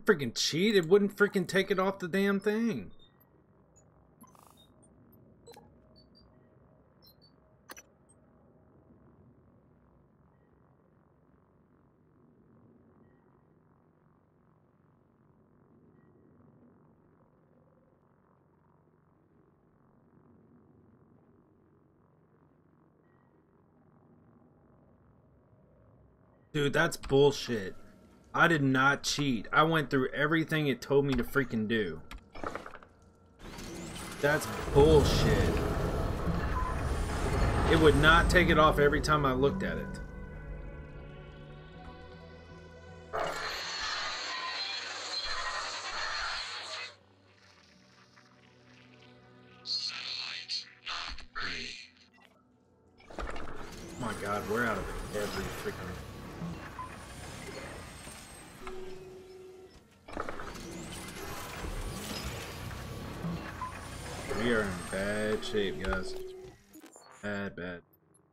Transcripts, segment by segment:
didn't freaking cheat. It wouldn't freaking take it off the damn thing. Dude, that's bullshit. I did not cheat. I went through everything it told me to freaking do. That's bullshit. It would not take it off every time I looked at it. Satellite not ready. Oh my god, we're out of every freaking... We are in bad shape, guys. Bad.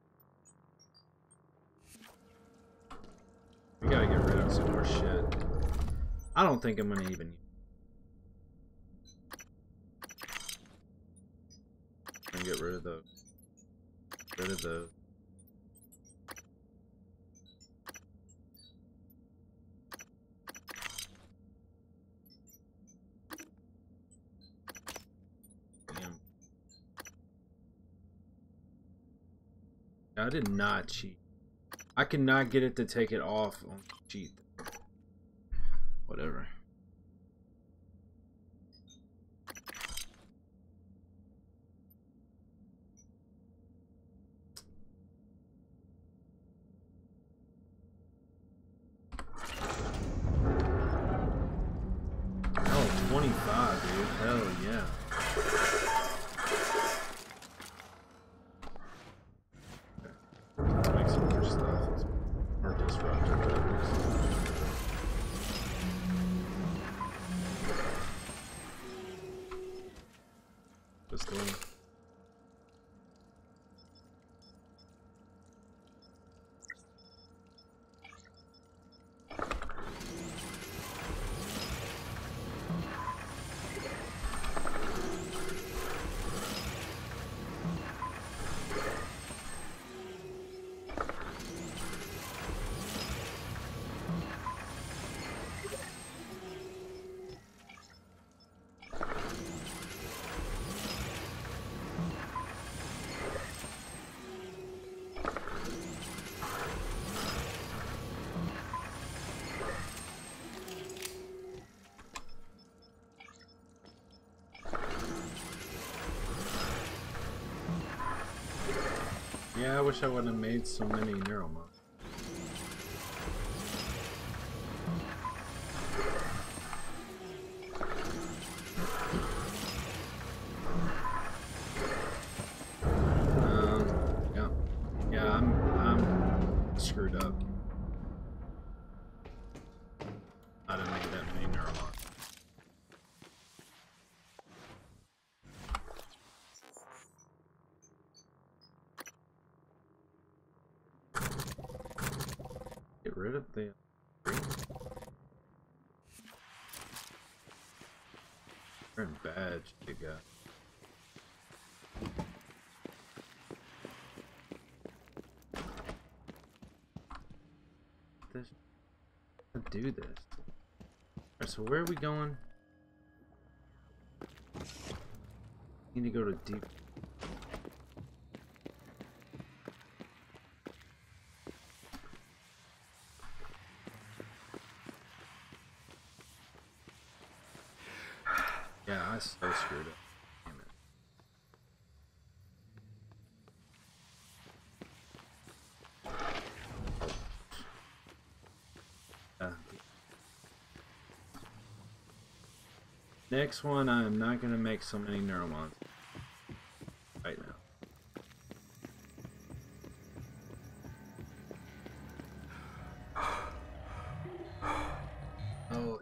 We gotta get rid of some more shit. I don't think I'm gonna even... I'm gonna get rid of those. Rid of those. I did not cheat. I cannot get it to take it off on cheat. Whatever. Oh, 25, dude. Hell yeah. Yeah, I wish I wouldn't have made so many Neuromon. Yeah, I'm screwed up. I didn't make that many Neuromon. Get rid of the They're in bad shape, guys. Do this. Alright, so where are we going? Need to go to deep. Yeah, I so screwed up. Damn it. Next one, I am not going to make so many Neuromons right now. Oh.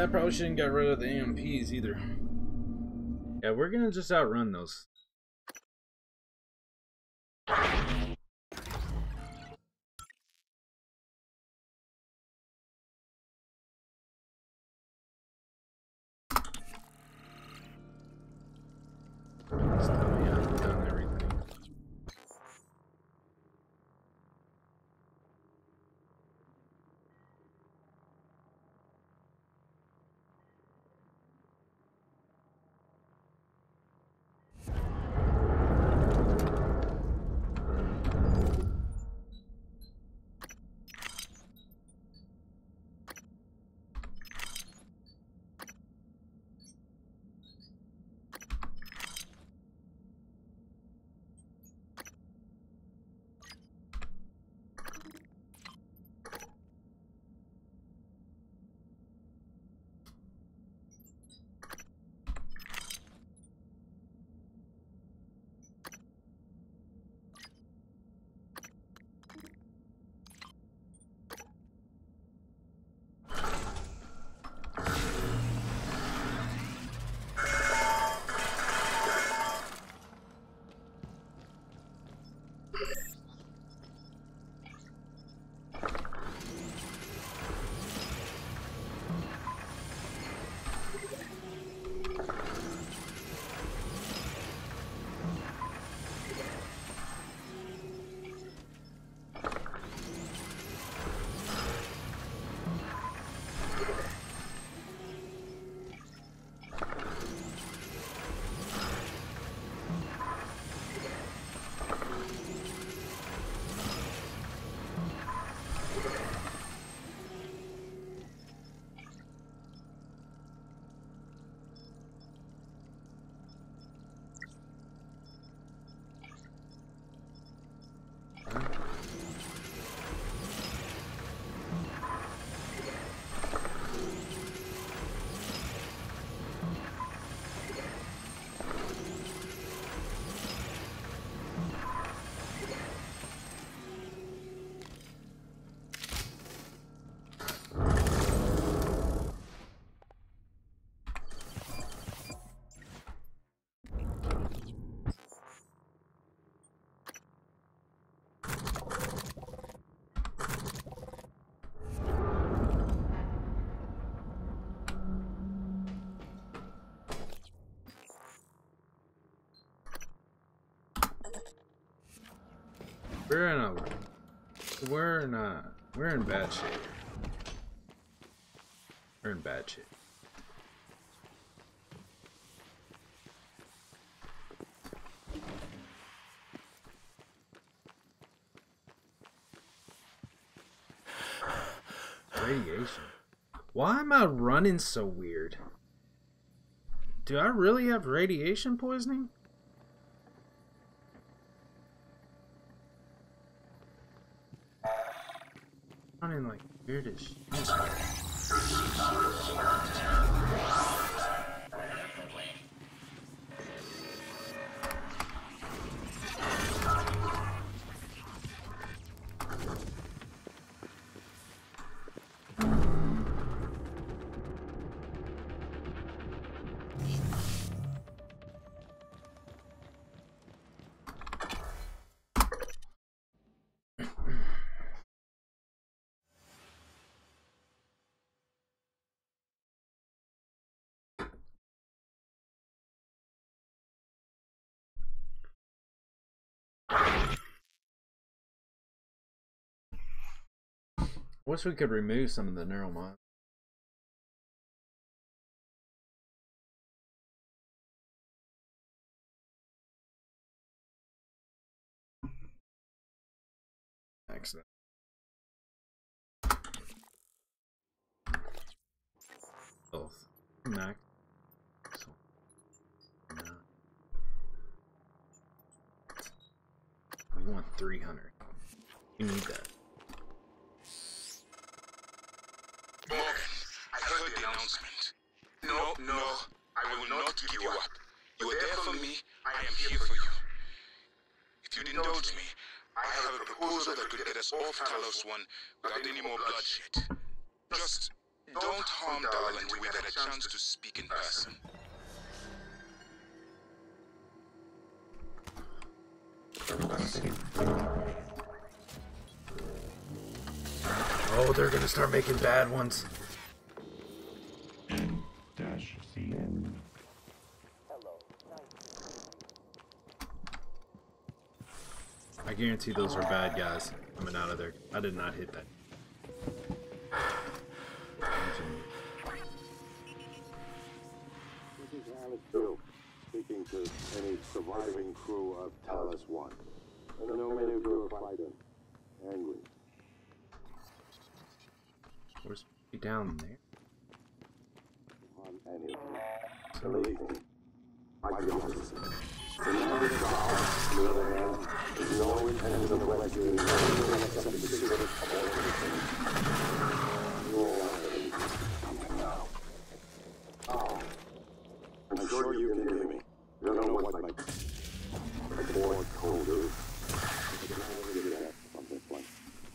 Yeah, I probably shouldn't get rid of the AMPs either. Yeah, we're gonna just outrun those. Just tell me I've done everything. We're in bad shape. We're in bad shape. Radiation. Why am I running so weird? Do I really have radiation poisoning? Running like weird as shit. Wish we could remove some of the neural mod. Excellent. Both. Max. So, no. We want 300. We need that. Morgan, I heard the announcement. No, I will not give you up. You were there for me, I am here for you. If you'd indulge me, I have a proposal that could get us off Talos 1 without any more bloodshed. Just Don't harm Dahl until we get a chance to speak in person. Oh, they're gonna start making bad ones. N-CN. I guarantee those are bad guys coming out of there. I did not hit that. This is Alex Bill, speaking to any surviving crew of Talos 1. I know many of you are fighting. Angry. We're supposed to be down there. On any believe me, I can listen. The number of Dahl, on the other hand, is no intention of rescuing anyone except the secret of everything. You're lying. Coming now. Oh. I'm sure you can hear me. You don't know what my boy told you. I can only give you that from this point.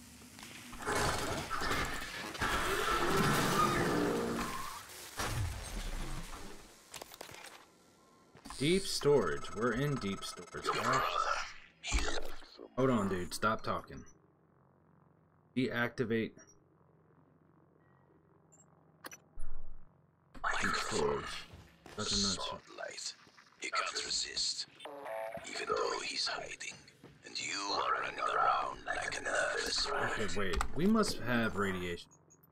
Deep storage. We're in deep storage. Right? Hold on, dude. Stop talking. Deactivate. Deep storage. That's a nut shot. Light. He can't resist, even though he's hiding, and you are running around like a nervous rat. Okay, wait. We must have radiation.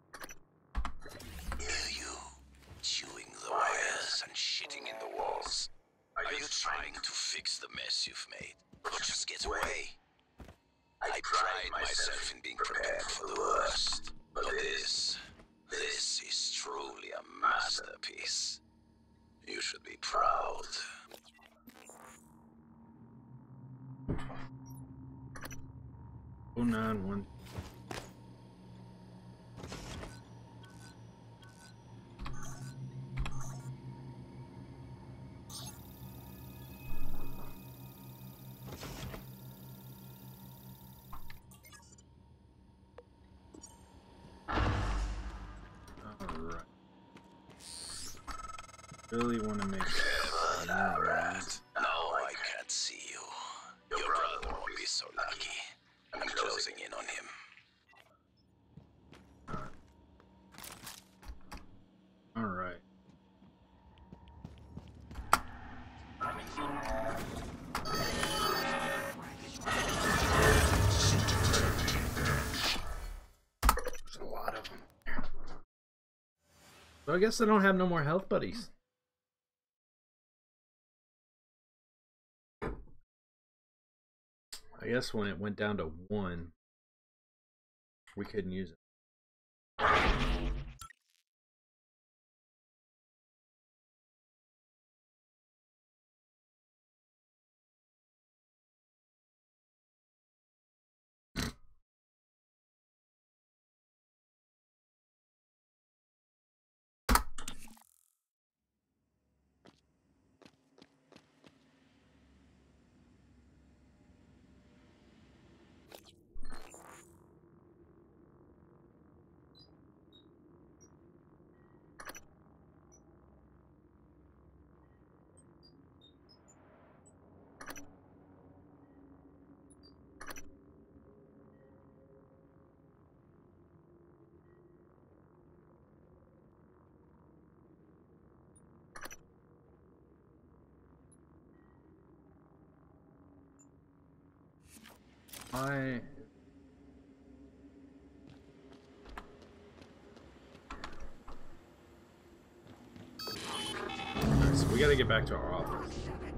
Hear you, chewing the wires and shitting in the walls. Are you trying to fix the mess you've made, or just get away? I pride myself in being prepared for the worst, but this is truly a masterpiece. You should be proud. 091. Alright. Really want to make Rat. No, I can't see you. Your brother won't be so lucky. I'm closing in on him. Alright. There's a lot of them there. So I guess I don't have no more health buddies. I guess when it went down to 1, we couldn't use it. So we gotta get back to our office.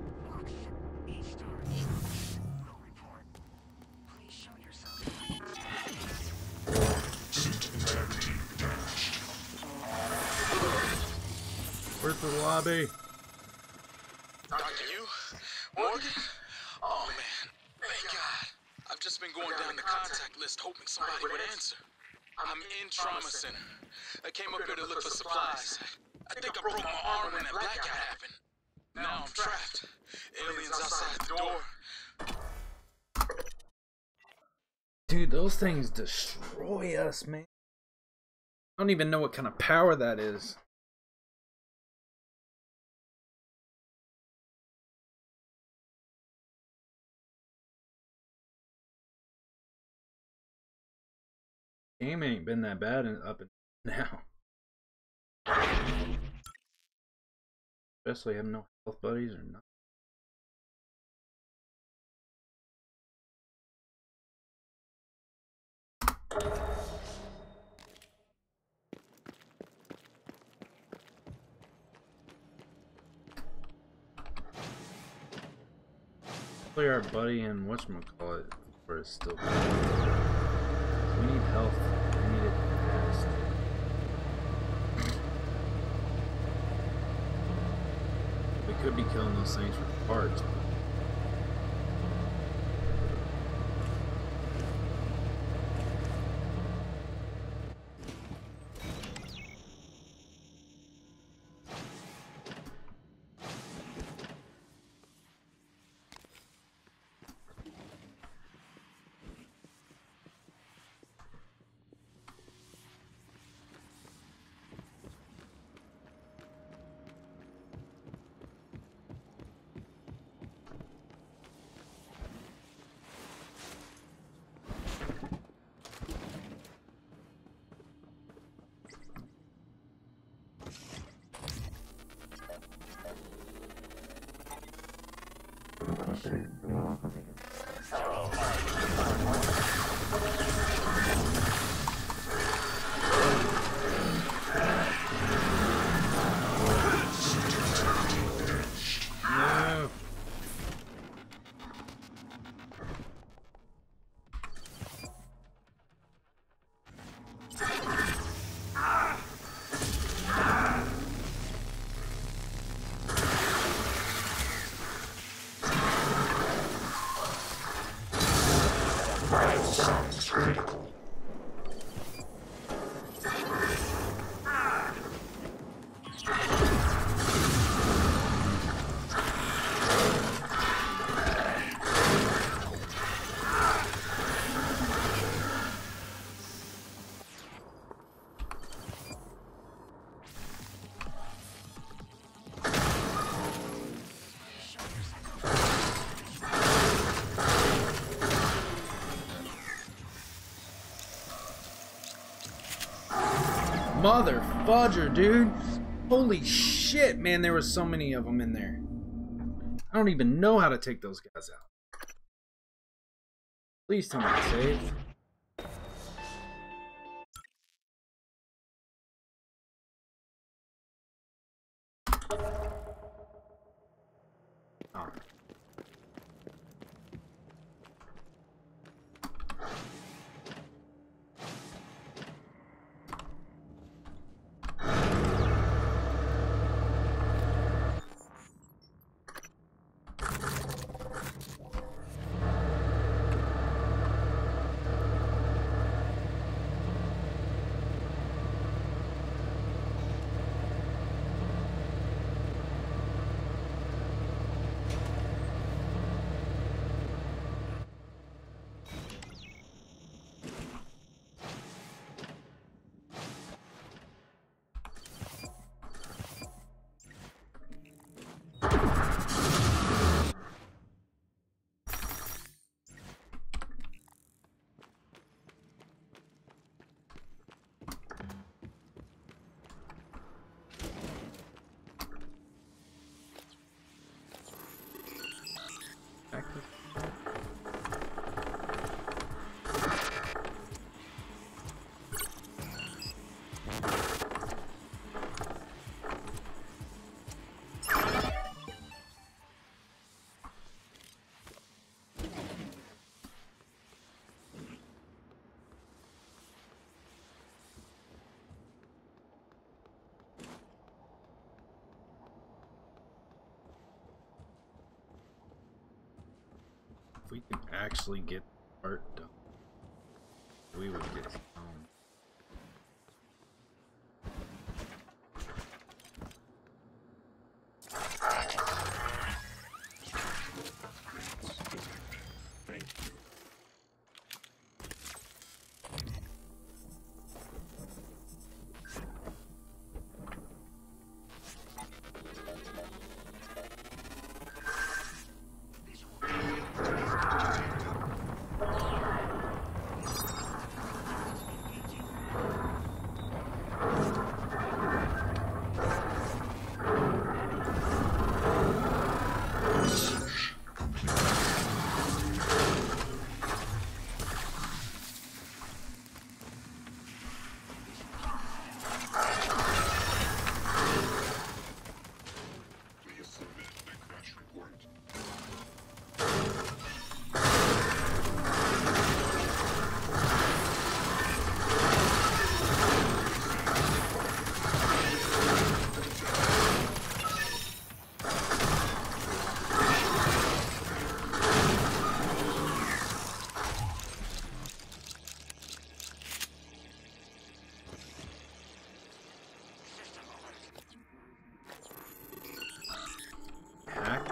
Where's the lobby? Dr. you? Morgan? Oh man, thank God. I've just been going down the contact list hoping somebody would answer. I'm in Trauma Center. I came up here to look for supplies. I think I broke my arm when that blackout happened. Now I'm trapped. Aliens outside the door. Dude, those things destroy us, man. I don't even know what kind of power that is. Game ain't been that bad up and now. Especially having no health buddies or nothing. Hopefully our buddy and whatchamacallit for is still good. We need health. We need it fast. We could be killing those things with parts. Mother fudger, dude. Holy shit, man, there were so many of them in there. I don't even know how to take those guys out. Please tell me to save. Oh. If we can actually get art done, we would get some.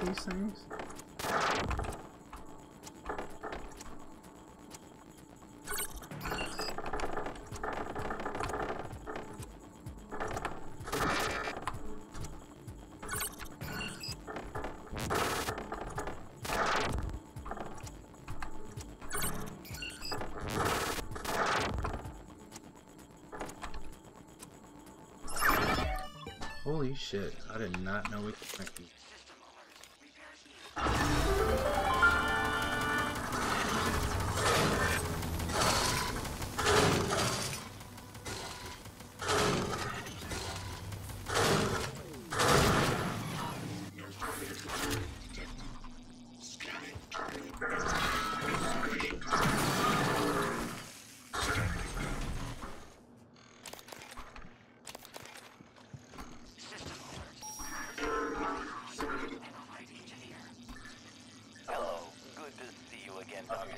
these things? Holy shit, I did not know we could connect these. Hello, good to see you again, Doctor.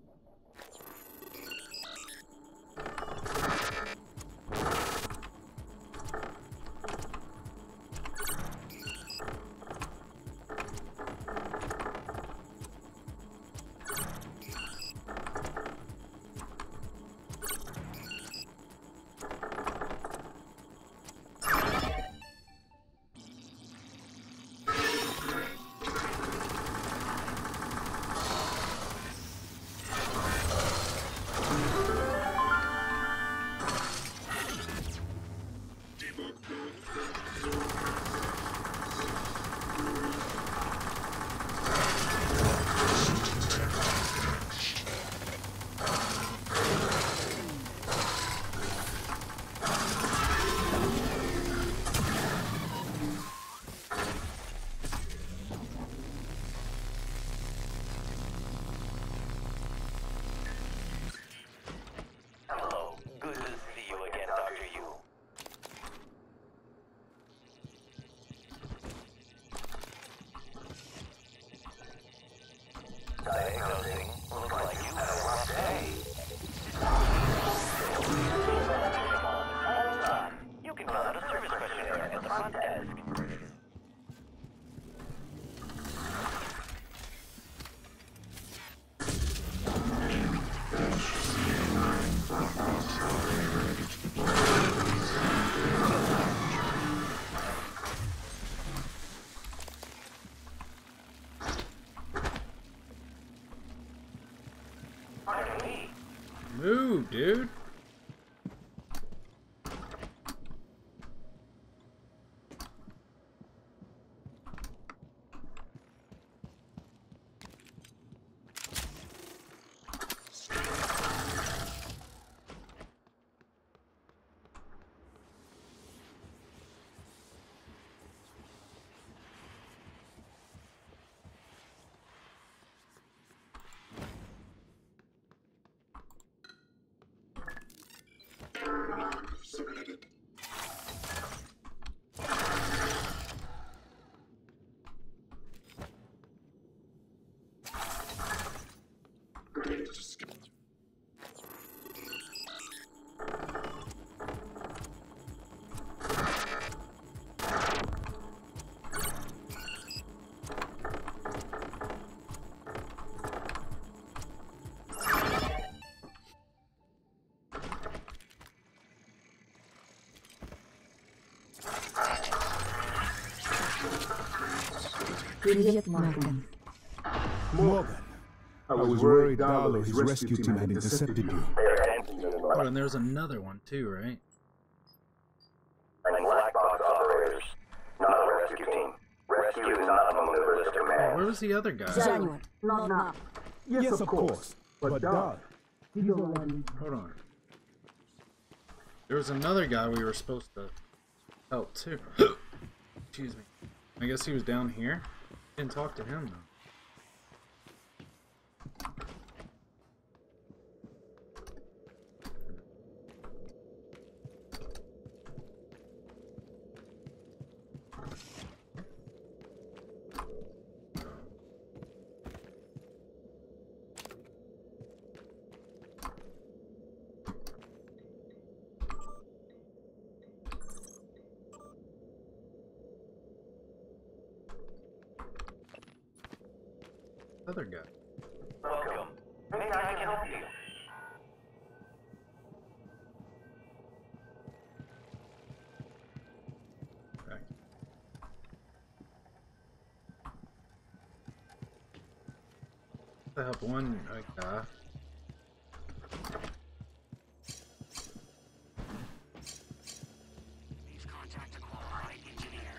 Hello, good to see you again, Dr. Yu. Diagnosing. Looks like you had a rough day. Hold on. You can fill out a service questionnaire at the front desk. Pardon me. Move, dude. Привет, Морган. Morgan, I was worried Darlow, his rescue team, had intercepted you. Oh, and there's another one too, right? Black box operators, not a rescue team. Rescue is not among the list of Oh, commands. where was the other guy? January, not now. Yes, of course. But Dar, Hold on. There was another guy we were supposed to help too. Excuse me. I guess he was down here. Didn't talk to him though. other guy? Welcome. Maybe I can help you. Back. To help one guy. Please contact a qualified engineer.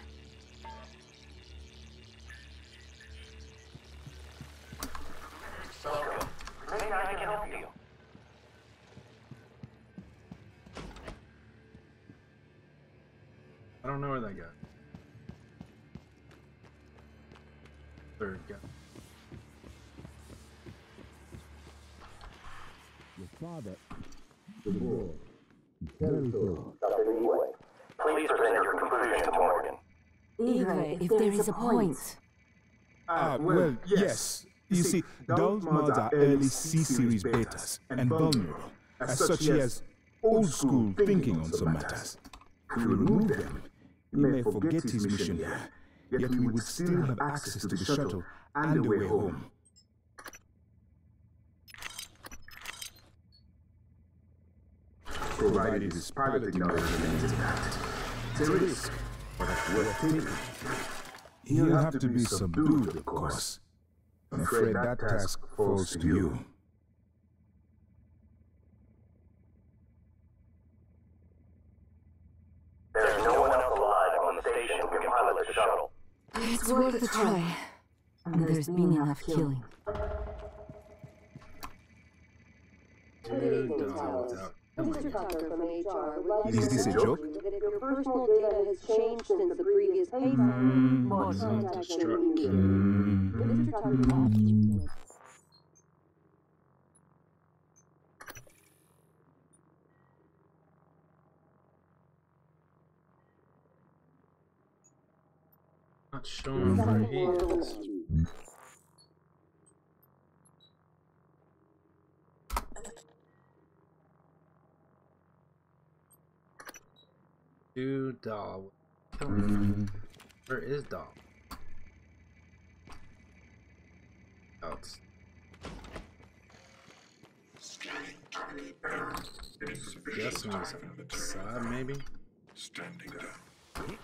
Welcome. Maybe I can help you. I don't know where that guy. Third guy. Your father, the boy, very so. Please present your conclusion to Morgan. Igre, if there is a point. Well, yes. You see, those mods are early C-series betas and vulnerable. As such, he has old-school thinking on some matters. If we remove them, he may forget his mission here, yet we would still have access to the shuttle and the way home. Provided his pilot knowledge remains intact. It's a risk, but it's worth taking. He'll have to be subdued, of course. I'm afraid that task falls to you. There's no one else alive on the station who can pilot the shuttle. It's worth a try. And there's been enough killing. Dude, dogs out. Mr. Tucker from HR would like Is this a joke? that if your personal data has changed since the previous pay time, Mod contact struck. them immediately. Mr. Tucker Not showing where he is. Dude, dog. Kill me. Where is dog? Outs. Scanning target error. Insufficient Guessing time he's in the outside, terminal. maybe? Standing down.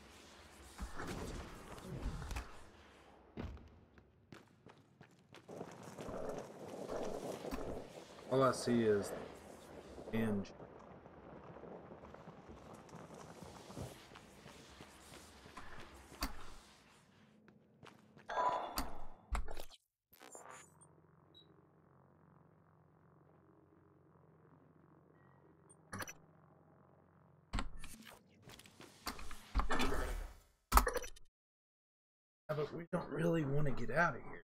All I see is hinge. Yeah, but we don't really want to get out of here.